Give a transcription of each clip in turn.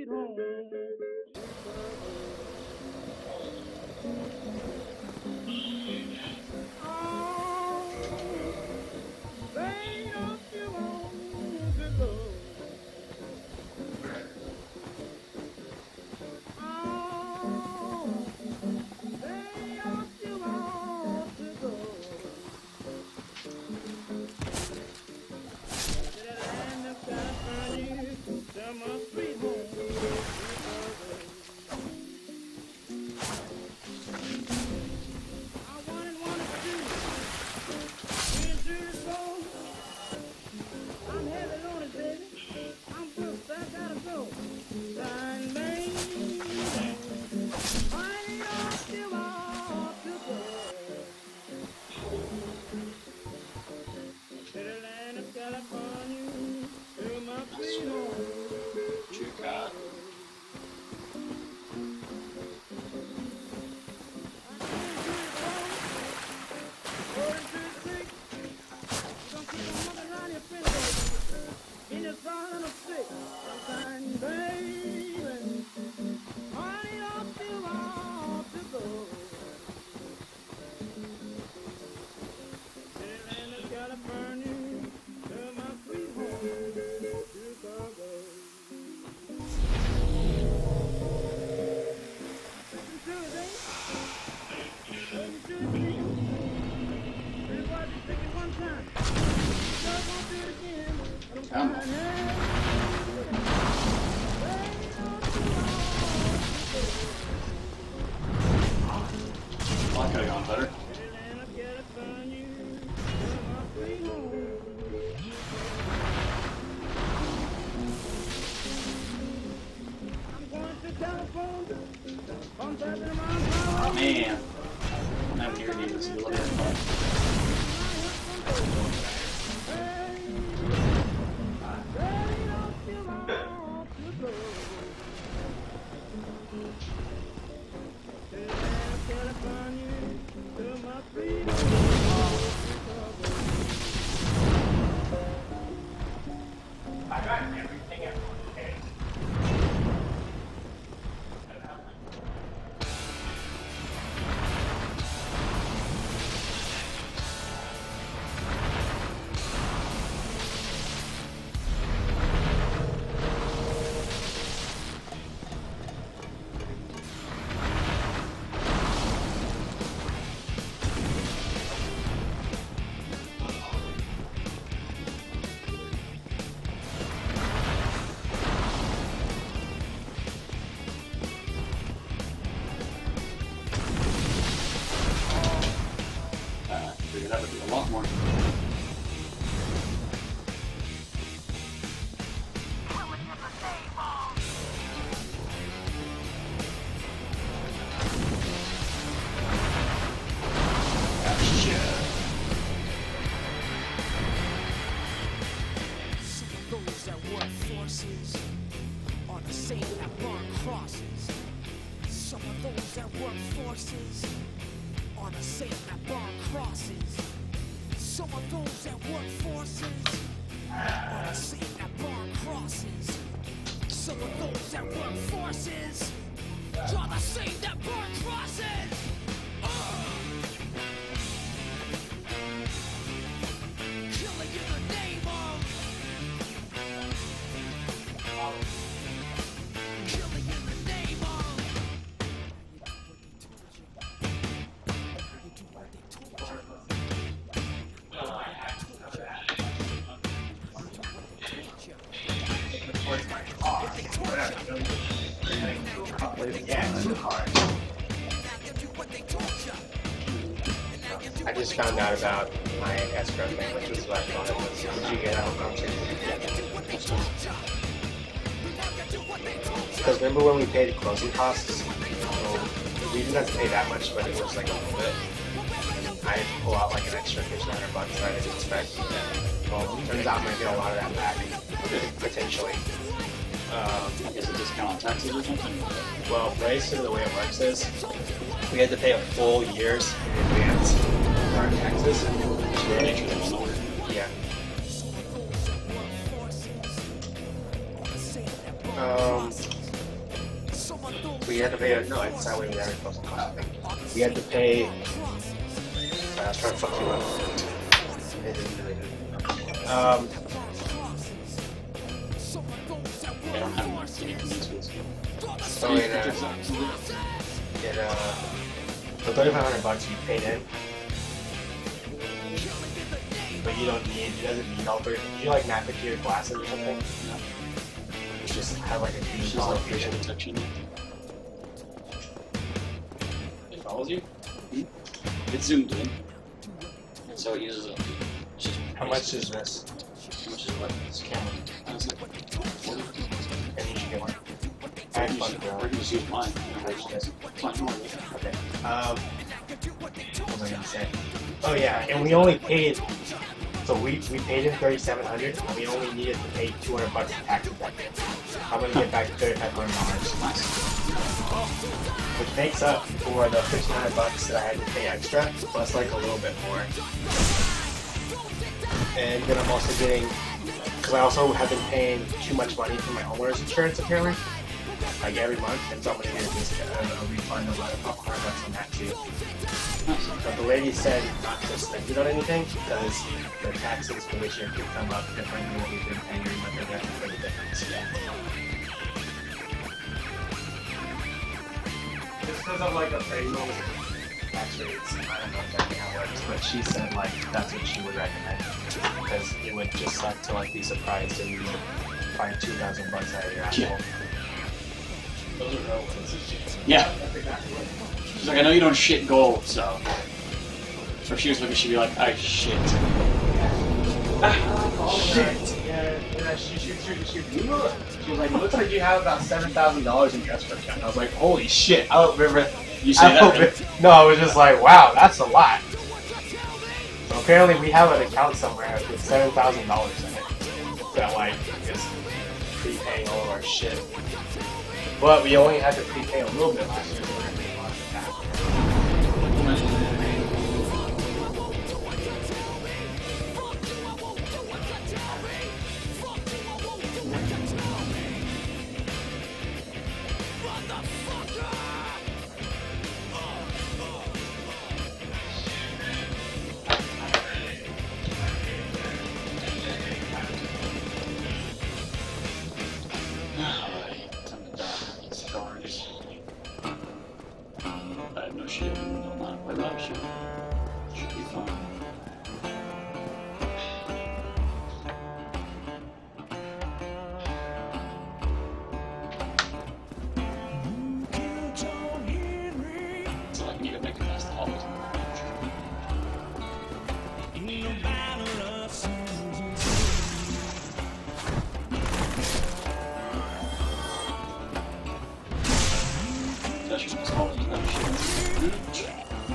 home. Say don't you want to go? Oh, say don't you want to go? To the land of California, to my sweet home. I wanted to be into the soul. I'm heavy loaded, baby. I'm booked, I gotta go. Blind baby, why don't you want to go to the land of California, to my sweet home? Chica. In the front of six, I'm baby, why don't you want to go to the land of California, to my sweet home, Chicago? Listen to it, eh? Listen to it, nigga. Everybody sing it one time. Just won't do it again. Come on. Well, I could have gone better. Oh man. I'm here to even see a little bit more. I got everything at one day. Figured that would be a lot more. Those that work forces are the same that burn crosses. Some of those that work forces are the same that burn crosses. Some of those that work forces are the same that burn crosses. Some of those that work forces are the same that burn crosses. Killing in the name of killing in the name of you do what they told you. I just found out about my escrow thing, which was what I thought it was. Did you get out? Because remember when we paid closing costs? We didn't have to pay that much, but it was like a little bit. I had to pull out like an extra $1,500 that I didn't expect. Well, it turns out I'm going to get a lot of that back, potentially. Is it discount on taxes or something? Well, basically the way it works is we had to pay a full year's in advance for our taxes. So we're nature them somewhere. Yeah. We had to pay. No, it's not way there. We had to pay. I was trying to fuck you up. I don't have enough to get into this. So in for $3,500 you paid in, but you don't need. It doesn't need all three. Did you like map it to your glasses or something? No. You just have like a It's huge just like vision. facial detection. It follows you? It's zoomed in. So it uses a... it's just How much is this? How much is what? This camera. It's like 40. And you should get one. I You fuck should girl. or you just use mine. I should get Fine, you want it. Okay. What was I gonna say? Oh yeah, and we only paid. So we paid in $3,700, and we only needed to pay $200 in taxes that day. I'm gonna get back $3,500, Nice. which makes up for the $1,500 that I had to pay extra, plus like a little bit more. And then I'm also getting, because I also have been paying too much money for my homeowner's insurance apparently, like every month, and so I'm gonna get a refund of like $100 on that too. But the lady said not to spend it on anything because the taxes for this year could come up different than what we've been paying every month. They're going to have to pay the difference. Just because of like appraisal tax rates, I don't know exactly how it works, but she said like that's what she would recommend because it would just suck to like be surprised and you would find $2,000 out of your asshole. Those are real ones. Yeah. That's exactly what. She's like, I know you don't shit gold, so. So if she was looking, she'd be like, I shit. Shit. Yeah, she was like, it looks like you have about $7,000 in your escrow account. I was like, holy shit. I don't remember. You say that, right? No, I was just like, wow, that's a lot. So apparently we have an account somewhere with $7,000 in it that like is prepaying all of our shit. But we only had to prepay a little bit last year. So we're gonna pay a lot of that. Alright, time to die. Scars. I have no shield, no not without shield. Should be fine. So I can even make it past the hallways. That should be small. No shield.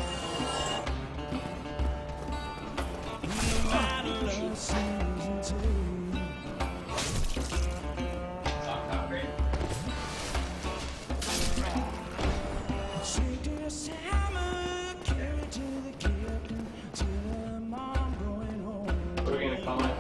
We're gonna call it.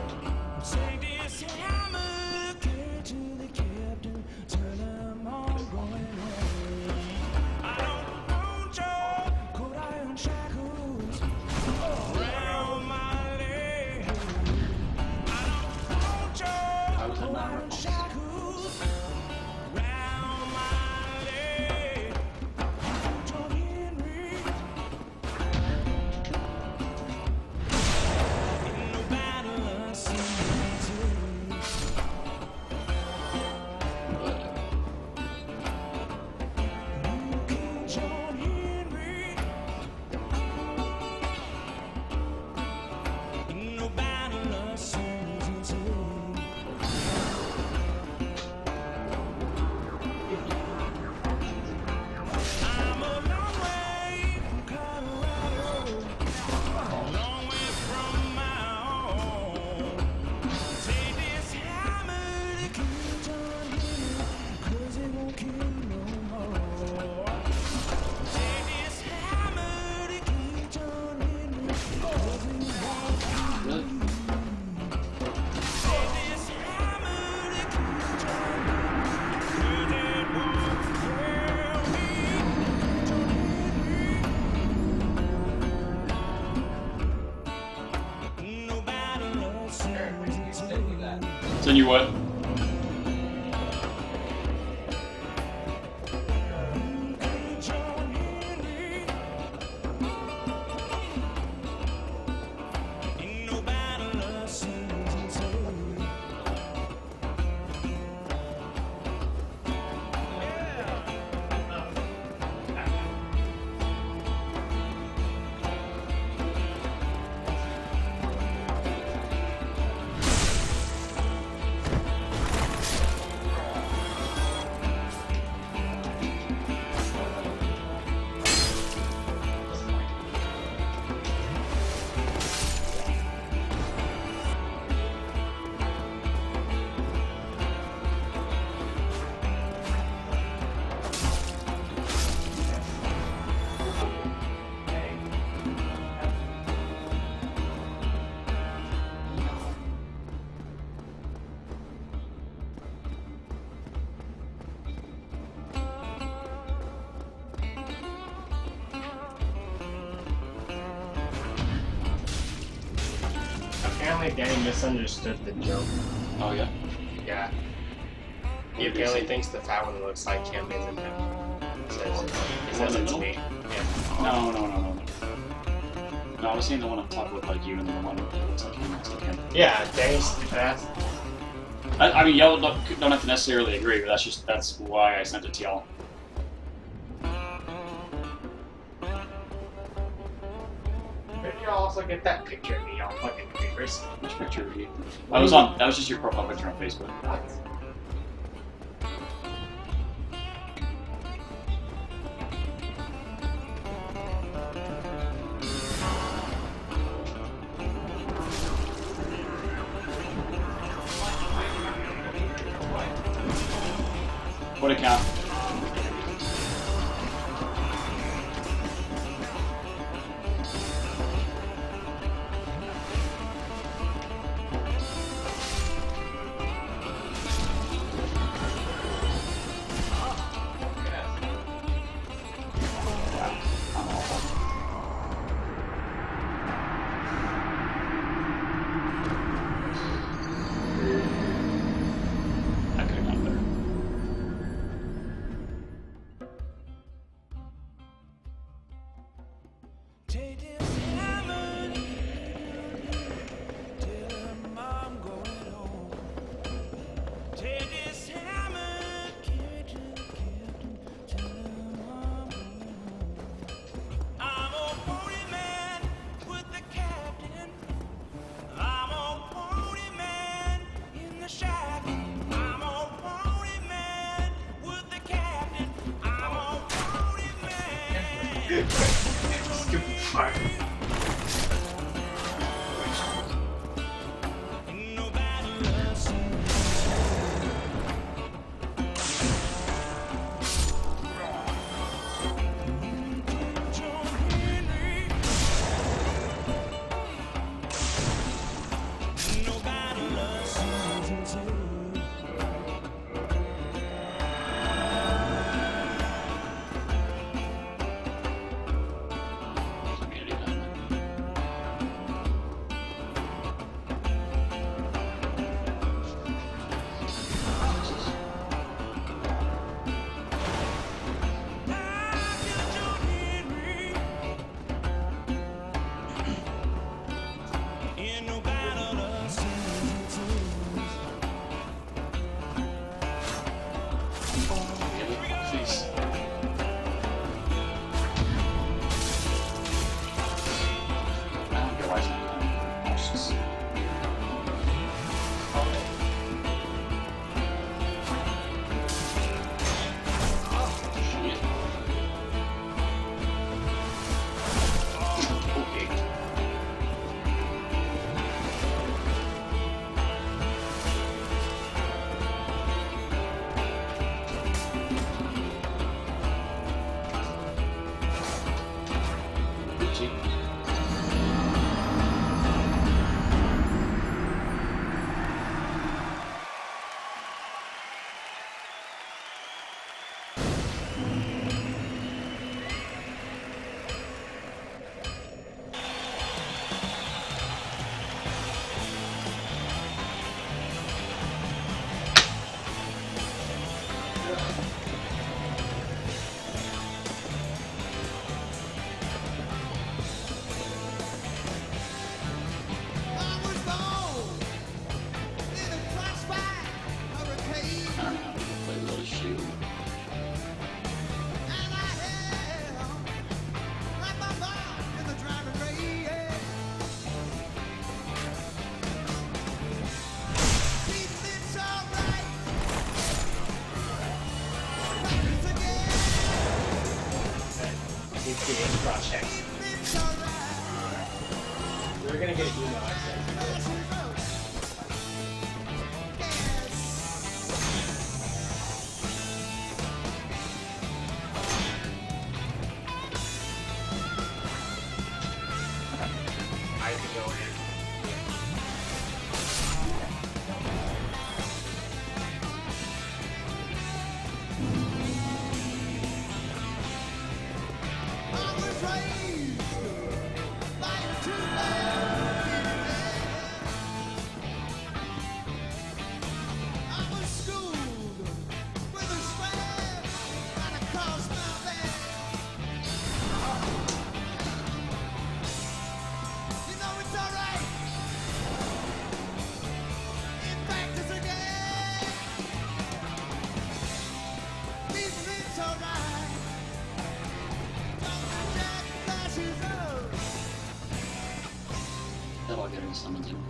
Send you what? Apparently Danny misunderstood the joke. Oh yeah. Yeah. He apparently thinks the fat one looks like him, isn't him. He says it's me. Yeah. No. No, I was saying the one on top looked like you, and the one that looks like him looks like him. Yeah, Danny's fast. I mean, y'all don't have to necessarily agree, but that's why I sent it to y'all. Maybe you'll also get that picture of me, y'all fucking creepers. Which picture of you? That was just your profile picture on Facebook. What? What account? I'm awful. I could have gone better. Take this hammer, tell him I'm going home. Take this hammer, carry it to the captain, tell him I'm going home. I'm a pony man with the captain. I'm a pony man in the shack. I'm a pony man with the captain. I'm a pony man. Stupid fart. Nobody loves you. John Henry. Nobody loves you. Community diamond. John Henry. Ain't nobody loves you. Please. I don't get why it's not done. It's just- Shit. Okay. Give me a cross checks. We're gonna get an email, I said. I can go in. That'll get him some of them.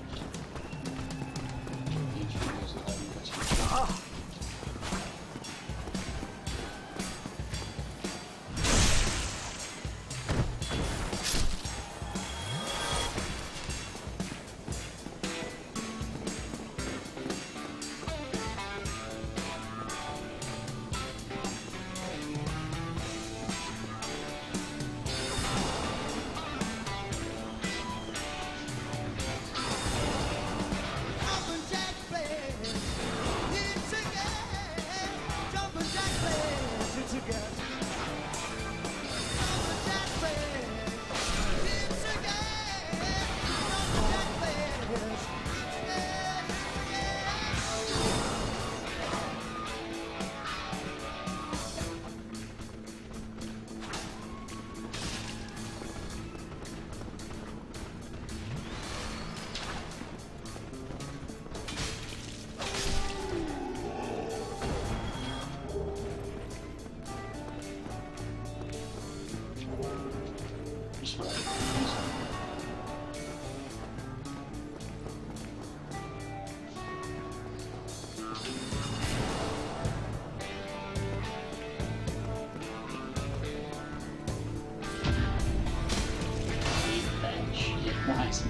Nice.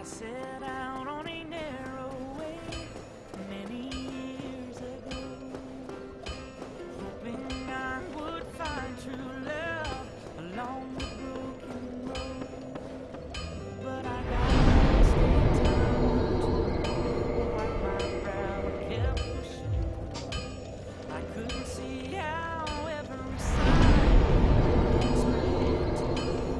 I set out on a narrow way many years ago, hoping I would find true love along the broken road. But I got lost in time, wipe my brow and kept pushing. I couldn't see how every sign was meant to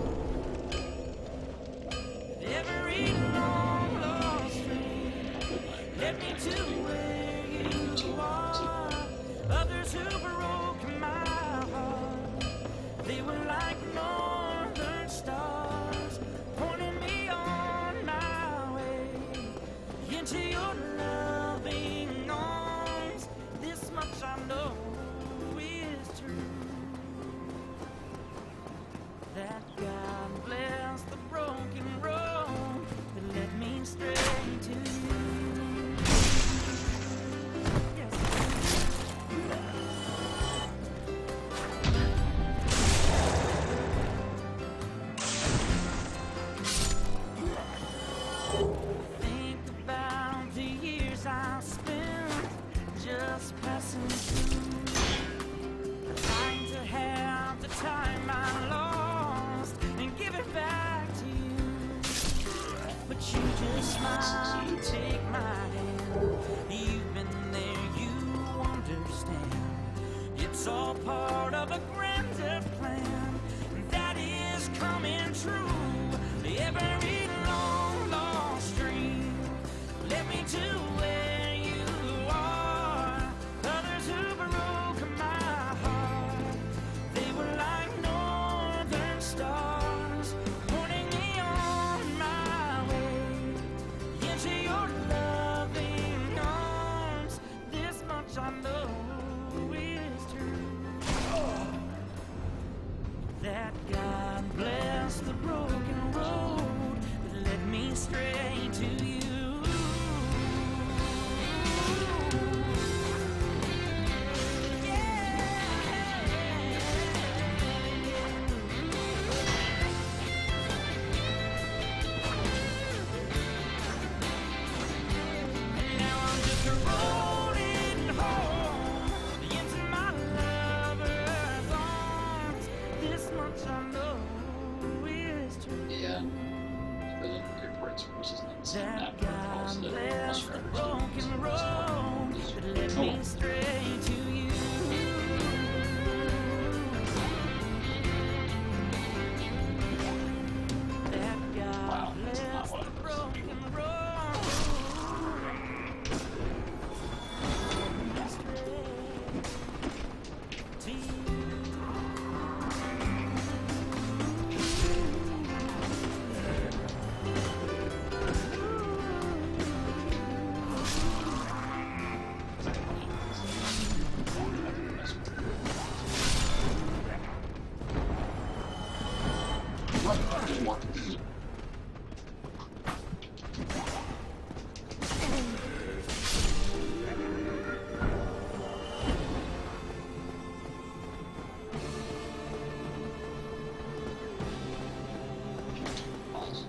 be. Every long lost stream led me to where you are. Others who broke my heart, they were like northern stars, pointing me on my way into your loving arms. This much I know is true, that God bless the broken road that led me straight to you. Yes. Think about the years I spent just passing through, trying to have the time I lost and give it back to you. But you just smile and take my hand. You've been there, you understand. It's all part of a grander plan that is coming true. Every long lost dream led me to where you are. Others who broke my heart, they were like northern stars, pointing me on my way into your loving arms. This much I know is true, that God bless the broken road that led me straight to you. Now I'm just rolling home into my lover's arms. This much I know is true. Yeah. Really good words for his name's That not also God the bless bus the drivers. broken road that led me straight to you. That Wow, God that's not bless what the it was. broken road straight to you. What? I just want to eat. Awesome.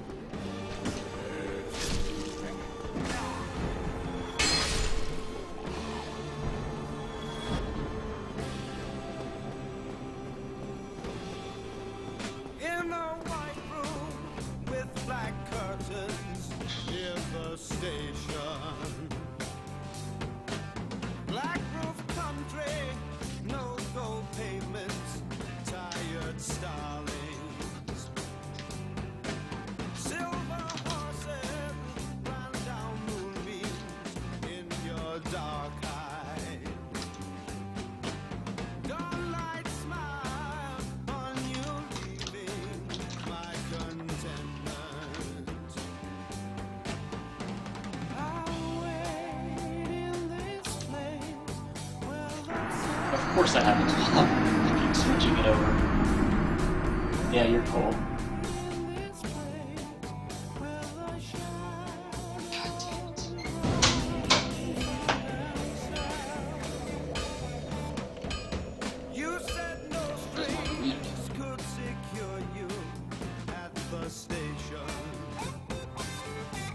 In a white room with black curtains near the station. Black roof country, no gold pavements, tired starlings. Silver horses ran down moonbeams in your dark eyes. Dawnlight smile on you, leaving my contentment. I'll wait in this place where the Of course that happens while I'm fucking switching it over. Yeah, you're cool. in this place where the shadows God damn it. you said no strings could secure you at the station.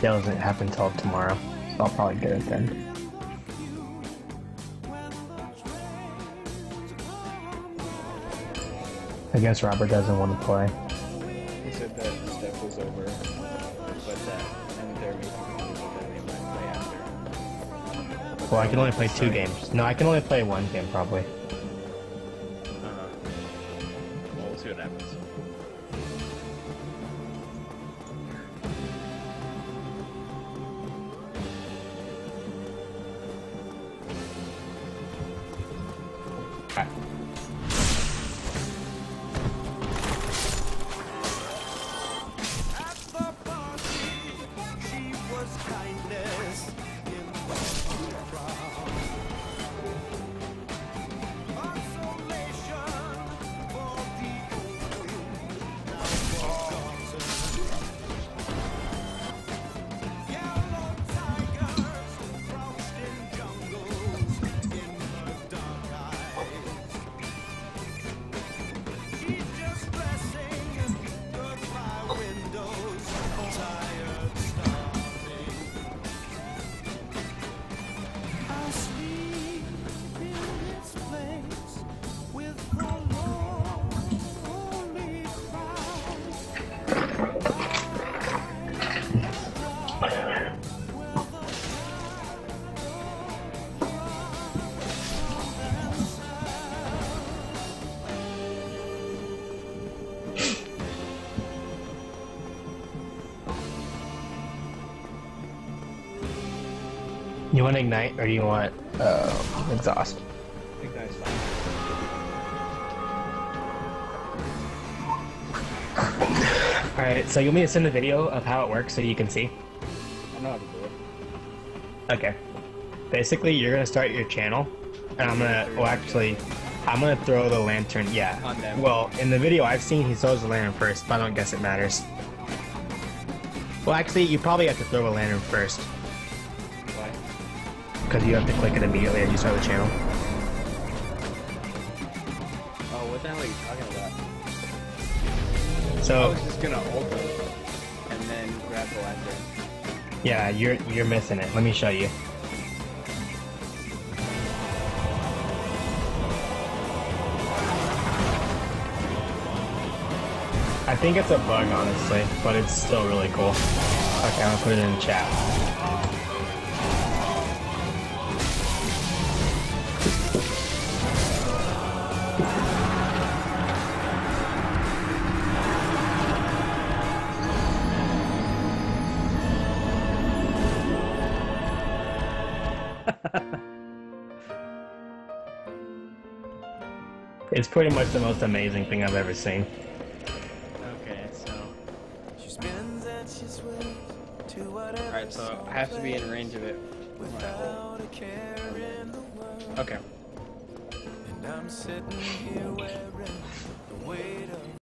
sale doesn't happen until tomorrow, so I'll probably get it then. I guess Robert doesn't want to play. He said that stuff was over, but that and they're making people that they might play after. Well, I can only play 2 games. No, I can only play 1 game probably. Well, we'll see what happens. At the party, she was kindness in the crowd. Consolation for the old, now forgotten. Yellow tigers crouched in jungles in her dark eyes. She's just dressing goodbye windows, tired, starving. I'll sleep in this place with the lonely crowd. You want Ignite or do you want Exhaust? I think that's fine. Alright, so you want me to send a video of how it works so you can see? I know how to do it. Okay. Basically, you're gonna start your channel, and I'm gonna throw the lantern, yeah. On them. Well, in the video I've seen, he throws the lantern first, but I don't guess it matters. Well, actually, you probably have to throw a lantern first, Why? because you have to click it immediately as you start the channel. Oh, what the hell are you talking about? I So, was just gonna ult them and then grab the lantern. yeah, you're missing it. Let me show you. I think it's a bug, honestly, but it's still really cool. Okay, I'm gonna put it in the chat. It's pretty much the most amazing thing I've ever seen. Okay, so. She spins and she sways to whatever Alright, so I have to be in range of it. without a care in the world. Okay. And I'm sitting here wearing the way